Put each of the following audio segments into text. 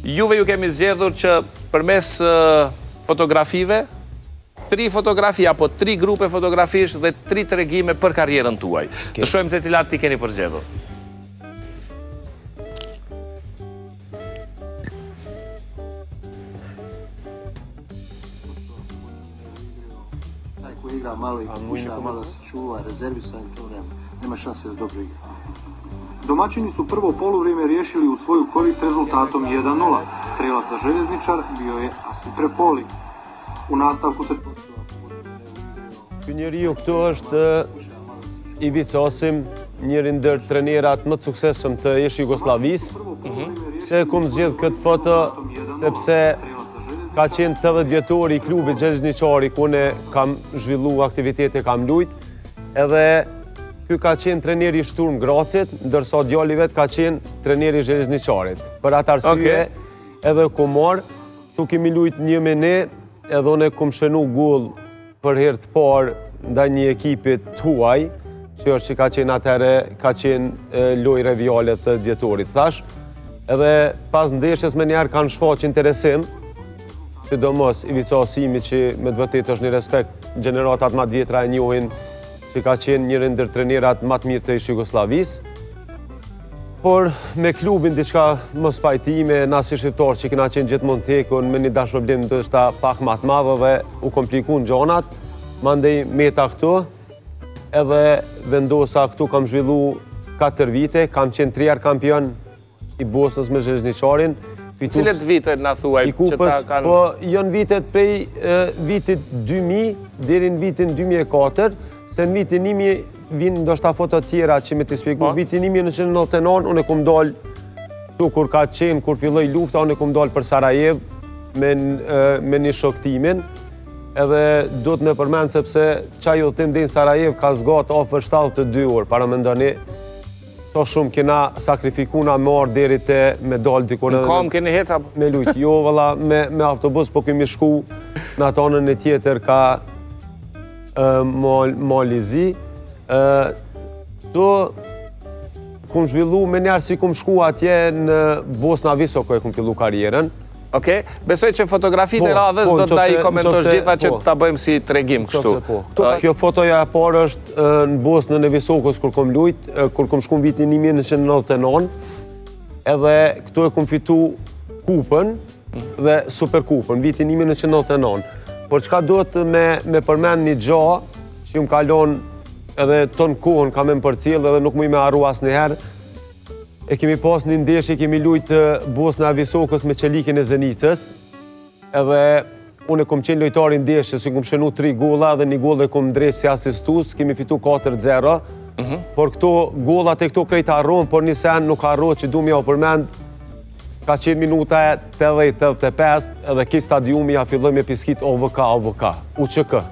Juve ju kemi zgjedhur që përmes fotografive, 3 fotografi apo 3 grupe fotografish dhe 3 tregime për karrierën tuaj. Të shohim se cilat ti keni përzgjedhur. Taj koji igra malo i pokušava malo da se čuva, rezervisan, to nema šanse da dobro igra. Domaćini su prvo poluvrijeme riješili u svoju korist rezultatom 1-0. Strelac za Željezničar bio je Asi Trepoli. U nastavku se... Ky njeriu këtu është Ivica Osim, njëri ndër trenerat më të suksesshëm të ish Jugosllavisë. Se kum zgjedh këtë foto sepse ka qenë 80 vjetori i klubit Željezničari ku ne kam zhvillu aktivitete, kam lujt, edhe ky ka qenë treneri i Shturm Gracit, ndërsa djali vet ka qenë treneri i Željezničarit. Për atë arsye edhe ku marr, tu kemi lujt një me ne, edhe unë kum shënu gull për herë të parë ndaj një ekipit huaj, që është që ka qenë atëherë, ka qenë lojë revjale të vjetorit, thash. Edhe pas ndeshjes me njerë kanë shfaq interesim, sidomos Ivica Osimi që me të vërtet është një respekt, gjeneratat ma të vjetra e njohin që ka qenë njëri ndër trenerat ma të mirë të ish Jugosllavisë. Por me klubin diçka mos pajtime, na si shqiptar që kena qenë gjithmonë tekun, me një dash problem të është pak ma të madhe dhe u komplikun gjonat, mandej meta këtu, edhe vendosa këtu kam zhvillu 4 vite, kam qenë 3 herë kampion i Bosnës me Željezničarin. Cilet vite na thuaj që ta kanë? Po, janë vitet prej vitit 2000 deri në vitin 2004, se në vitin 1000 vinë ndoshta foto tjera që me të spjegu. Vitin 1999, unë e kum dalë tu kur ka qenë, kur filloj lufta, unë e kum dalë për Sarajev me një shoktimin. Edhe do të me përmenë sepse qaj udhëtim dhe në Sarajev ka zgatë ofër 72 orë, para me ndoni so shumë kena sakrifikuna me orë deri të me dalë dikone. Në kam keni heca? Me lujtë, jo vëlla me autobus, po kemi shku në atonën e tjetër ka Malizi. Do kum zhvillu me njerë si kum shku atje në Bosna Viso ko e kum fillu karierën. Okej, besoj që fotografit e radhës do të da i komentosh gjitha që ta bëjmë si tregim kështu. Kjo fotoja e parë është në Bosnën e Visokës kur kum lujt, kur kum shku në vitin 1999, edhe këtu e kum fitu kupën dhe superkupën, vitin 1999. Por qka do të me përmen një gja që ju më kalon edhe ton kohën ka me më përcjell edhe nuk mu i me arru as njëherë. E kemi pas një ndeshje, kemi lujtë Bosna e Visokës me Qelikin e Zenicës, edhe unë e kom qenë lojtari ndeshje, si kom shënu 3 golla dhe një goll e kom ndreq si asistus, kemi fitu 4-0, por këto gollat e këto krejt harron, por një sen nuk harro që du mja u përmend, ka qenë minuta 80-85, edhe ki stadiumi ja filloj me piskit OVK, UQK.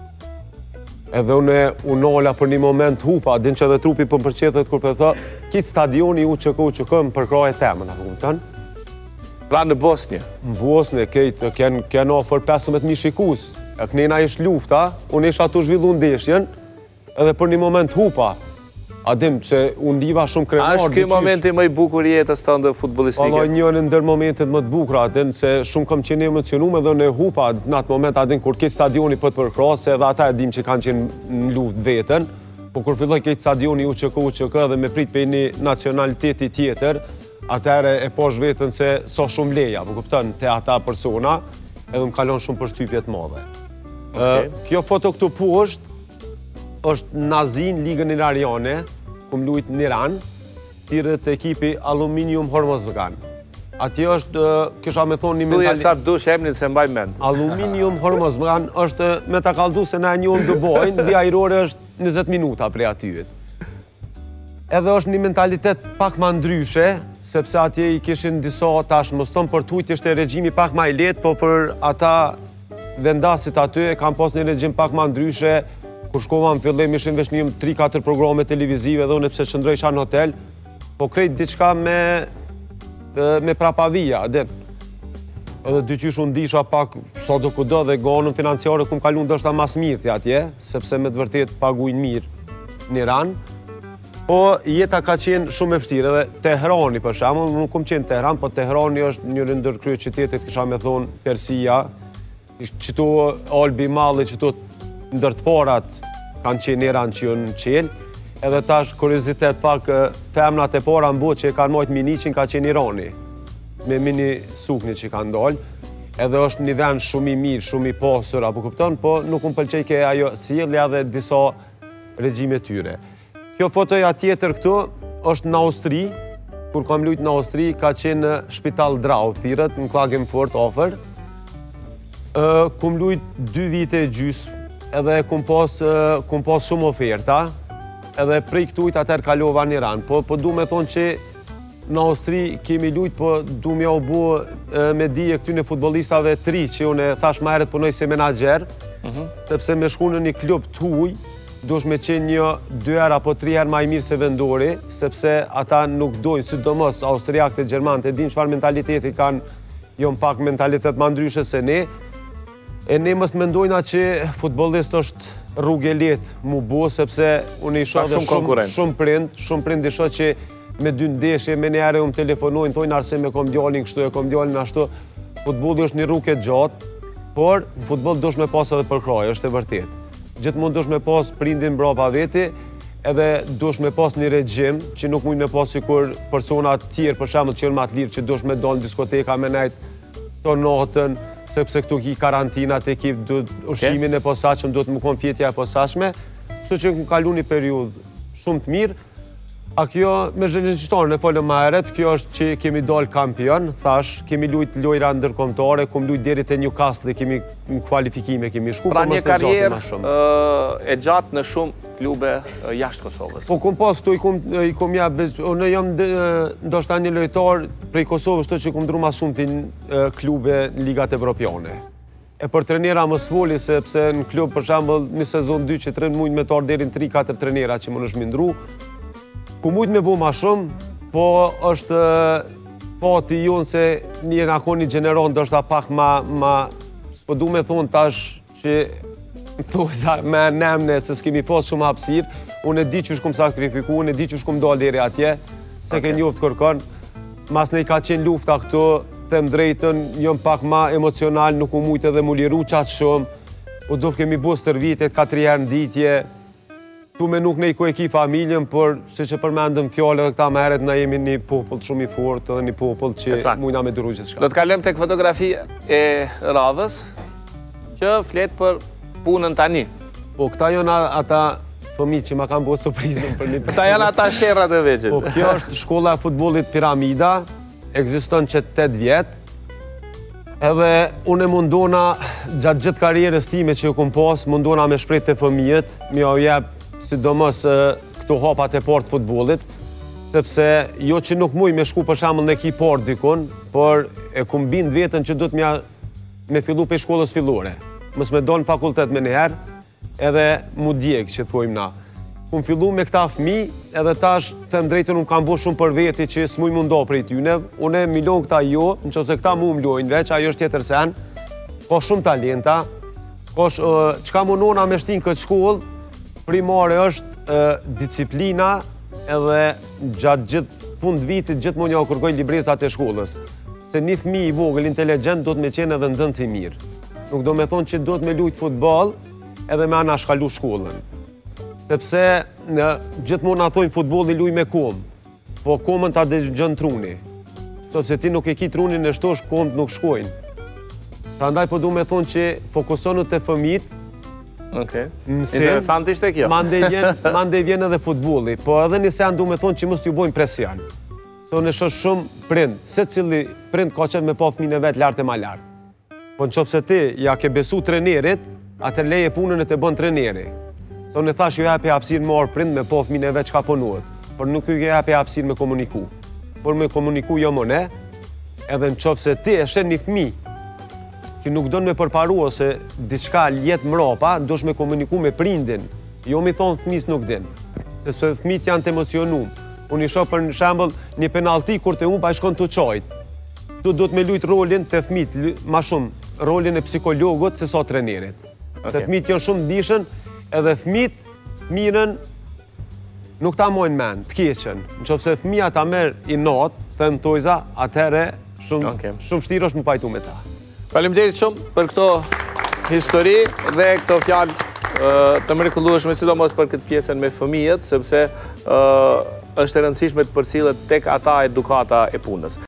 Edhe unë nola për një moment hupa, din që edhe trupi për përqethet kur për thë, kitë stadioni UQK më përkraj e temën, apo kupton? Pra në Bosnje? Në Bosnje, kejtë, kena ofër 15.000 shikus. E kënena ish lufta, unë ish atu zhvillu ndeshjen, edhe për një moment hupa. A dim që unë liva shumë krenar. A është kjo momenti më i bukur jetës të ndë futbolistike? Pala njën ndër momentet më të bukra, adin, se shumë kam qenë emocionume dhe në hupa në atë moment, adin, kur këtë stadioni për të përkrasë, edhe ata e dim që kanë qenë në luft vetën, po kur filloj këtë stadioni UQK dhe me prit për një nacionaliteti tjetër, atëre e posh vetën se so shumë leja, po kupton, te ata persona, edhe më kalon shumë përshtypjet madhe. Kjo foto këtu poshtë, është Nazin, Ligën Iraniane, kum lujt në Iran, tirët ekipi Aluminium Hormozgan. Ati është, kisha me thonë një mentalitet... Tuje sa të dush emnin se mbaj mend. Aluminium Hormozgan është me ta kalzu se na e njohëm të bojnë, vija aerore është 20 minuta prej atyjet. Edhe është një mentalitet pak ma ndryshe, sepse atje i kishin disa tash moston për tujt ishte regjimi pak ma i letë, po për ata vendasit aty e kam pas një regjim pak ma ndryshe. Kur shkova në fillim ishin veç një 3-4 programe televizive dhe unë pse qëndroj isha në hotel, po krejt diçka me prapavija, dhe dyqysh unë disha pak sa do kudo dhe ganën financiare ku më kalun dështë mas mirë të atje, sepse me të vërtet pagujnë mirë në Iran. Po jeta ka qenë shumë e vështirë, edhe Teherani për shembull, nuk kam qenë Teheran, po Teherani është njëri ndër kryeqytetet, kisha me thonë Persia, qëto Albi Malli, qëto ndër të parat kanë qenë Iran që janë në qelë, edhe tash kuriozitet pak, femnat e para në botë që e kanë marrë miniqin ka qenë Irani, me mini sukni që kanë dalë, edhe është një vend shumë i mirë, shumë i pasur, apo kupton, po nuk më pëlqej ke ajo sjellja dhe disa regjime tyre. Kjo fotoja tjetër këtu është në Austri, kur kam lujt në Austri, ka qenë në Shpital Drau, thirët, në Klagenfurt, ofër. Kum lujt 2 vite e gjysmë, edhe kum pas shumë oferta, edhe prej këtujt atër kalova në Iran. Po du me thonë që në Austri kemi lujt, po du me obu me dije këtyne futbolistave 3, që unë thash ma heret punoj si menager, sepse me shku në një klub të huj, dush me qenë një 2 herë apo 3 herë ma i mirë se vendori, sepse ata nuk dojnë, sidomos Austriakët e Gjermanët, e din çfarë mentaliteti kanë, jon pak mentalitet ma ndryshe se ne, e ne mos mendojna që futbollist është rrugë e lehtë mu bo, sepse unë i shoh shumë prind i shoh që me 2 ndeshje, me një herë telefonojnë, thojnë arse me kom djalin kështu, e kom djalin ashtu, futbolli është një rrugë e gjatë, por në futboll dush me pas edhe përkraj, është e vërtet. Gjithmonë dush me pas prindin mbrapa veti, edhe dush me pas një regjim që nuk mujnë me pas sikur personat tjerë, për shembull që janë më të lirë, që dush me dalë në diskoteka me nejt të natën, sepse këtu ki karantinat e ki ushimin e posaçëm, duhet më kon fjetja e posaçme, kështu që më kalu një periudhë shumë të mirë. A kjo me zhëllënqyshtarën e folëm ma heret, kjo është që kemi dalë kampion, thash, kemi lujt lojra ndërkombëtare, kum lujt deri te Newcastle, kemi në kualifikime, kemi shku, pra një karierë e gjatë në shumë klube jashtë Kosovës. Po kum pas këtu i kum ja, unë jam ndoshta një lojtar prej Kosovës të që kum dru ma shumë të klube ligat evropiane. E për trenera më svoli, sepse në klub, për shembull, një sezon 2 që tren mujnë me tar deri në 3-4 trenera që më është mindru. Ku mujtë me bu ma shumë, po është fati jonë se një nakon një gjeneron do është pak ma s'po du me thonë tash që me nemne se s'kemi pas shumë hapsir, unë e di që shkum sakrifiku, unë e di që shkum dalë deri atje, se ke njoftë kërkon, mas ne i ka qenë lufta këtu, them drejtën, jom pak ma emocional, nuk u mujtë edhe mu liru qatë shumë, u duf kemi bu stërvitet 4 herë në ditje. Tu me nuk ne i ku e ki familjen, por si që përmendëm fjallë dhe këta më heret na jemi një popull shumë i fort edhe një popull që mujna me duru gjithë shka. Do të kalëm tek fotografi e radhës, që fletë për punën tani. Po, këta janë ata fëmijë që ma kanë bërë surprizën për një për... Këta janë ata sherrat e veçit. Po, kjo është shkolla e futbollit Piramida, ekziston që 8 vjetë, edhe unë mundona gjatë gjithë karierës time që ju kom pas, mundona me shprejt të fëmijët, mi au jep sidomos këto hapat e partë futbollit, sepse jo që nuk muj me shku për shembull në ekip partë dikun, por e kum bind vetën që do të me fillu për shkollës fillore. Mos me do në fakultet me njëherë, edhe mu djekë që thojmë na. Kum fillu me këta fëmijë, edhe tash të drejtën unë kam bu shumë për veti që s'muj mundo prej tyne, unë milon këta jo, në qofse këta mu mlojnë veç, ajo është tjetër sen, ka shumë talenta, çka mundona me shtin këtë shkollë, primare është disiplina edhe gjatë gjithë fund vitit gjithë mund ja u kërkoj librezat e shkollës. Se një fëmijë i vogël, inteligent, do të me qenë edhe nxënës i mirë. Nuk do me thonë që do të me lujtë futbol edhe me ana shkalu shkollën. Sepse gjithë mund na thonë futbolli luj me kom, po komën ta dëgjon truni. Se ti nuk e ki trunin e shtosh, komët nuk shkojnë. Prandaj po du me thonë që fokusonu të fëmijët. Interesant ishte kjo. Mande vjen edhe futbolli, po edhe nëse janë du me thonë që mos t'ju bojnë presion. Se unë shoh shumë prind, se cili prind ka qenë me pa fëmijën e vet lart e ma lart. Po nëse ti ja ke besu trenerit, atë leje punën e të bën treneri. Se unë thash ju japi hapësirë me prind me pa fëmijën e vet çka punohet, por nuk ju japi hapësirë me komuniku. Por me komuniku jo më ne, edhe nëse ti e shen një fëmijë që nuk do në me përparu ose diçka ljetë mrapa, do shme komuniku me prindin. Jo mi thonë fëmijës nuk din. Se fëmijët janë të emocionum. Unë i shoh për shembull një penalti kur të pa i shkon të qajt. Do të me lujt rolin të fëmijët, ma shumë rolin e psikologut se sa trenerit. Se fëmijët janë shumë dishën, edhe fëmijët mirën nuk ta mojnë mend, të keqen. Në qoftë se fëmija ta merr i natë, them tojza, atëherë shumë vështirë është më pajtu me ta. Faleminderit shumë për këto histori dhe këto fjalë të mrekullueshme, sidomos për këtë pjesën me fëmijët, sepse është e rëndësishme të përcillet tek ata edukata e punës.